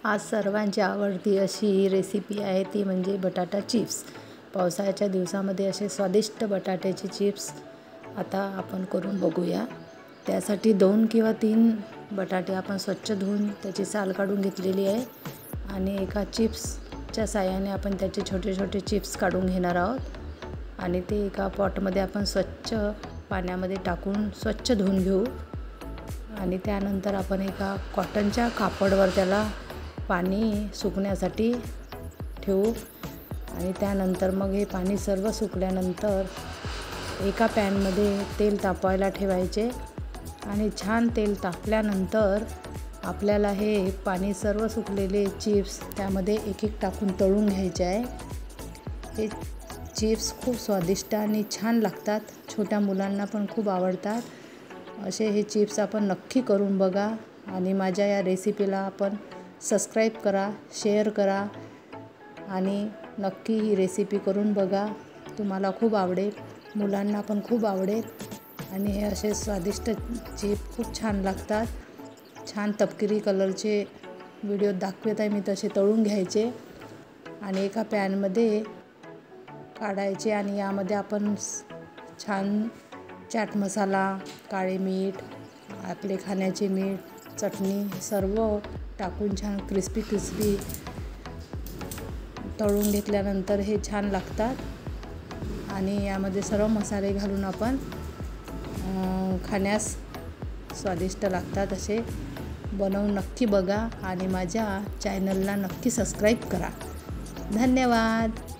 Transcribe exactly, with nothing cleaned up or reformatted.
आज सर्वांची आवडती अशी रेसिपी आहे ती म्हणजे बटाटा चिप्स। पावसाळ्याच्या दिवसामध्ये असे स्वादिष्ट बटाट्याचे चिप्स आता आपण करून बघूया। त्यासाठी दोन किंवा तीन बटाटे आपण स्वच्छ धुवून त्याची साल काढून घेतलेली आहे आणि एका चिप्सच्या साहाय्याने आपण त्याचे छोटे छोटे चिप्स काढून घेणार आहोत आणि ते एका पॉटमध्ये आपण स्वच्छ पाण्यामध्ये टाकून स्वच्छ धुवून घेऊ आणि त्यानंतर आपण एका कॉटनच्या कापडवर त्याला पाणी सुकण्यासाठी ठेवू आणि त्यानंतर मग हे पाणी सर्व सुकल्यानंतर एका पॅनमध्ये तेल तापवायला ठेवायचे आणि छान तेल तापल्यानंतर आपल्याला हे पाणी सर्व सुकलेले चिप्स त्यामध्ये एक एक टाकून तळून घ्यायचे आहे। हे चिप्स खूप स्वादिष्ट आणि छान लागतात, छोट्या मुलांना पण खूप आवडतात। असे हे चिप्स आपण नक्की करून बघा आणि माझ्या या रेसिपीला आपण सबस्क्राईब करा, शेअर करा आणि नक्की ही रेसिपी करून बघा, तुम्हाला खूप आवडेल, मुलांना पण खूप आवडेल आणि हे असे स्वादिष्ट चिप्स खूप छान लागतात। छान तपकिरी कलरचे व्हिडिओ दाखवत आहे मी तसे तळून घ्यायचे आणि एका पॅनमध्ये काढायचे आणि यामध्ये आपण छान चाट मसाला, काळे मीठ, आपले खाण्याचे मीठ, चटणी सर्व टाकून छान क्रिस्पी क्रिस्पी तळून घेतल्यानंतर हे छान लागतात आणि यामध्ये सर्व मसाले घालून आपण खाण्यास स्वादिष्ट लागतात। असे बनवून नक्की बघा आणि माझ्या चॅनलला नक्की सबस्क्राईब करा। धन्यवाद।